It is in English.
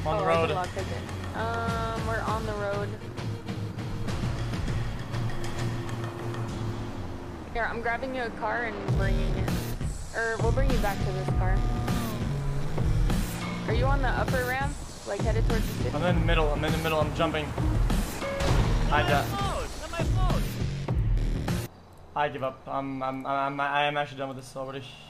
On the road. We're on the road. Here, I'm grabbing you a car and bringing it. Or we'll bring you back to this car. Are you on the upper ramp? Like headed towards the city? I'm in the middle. I'm jumping. I give up. I am actually done with this already.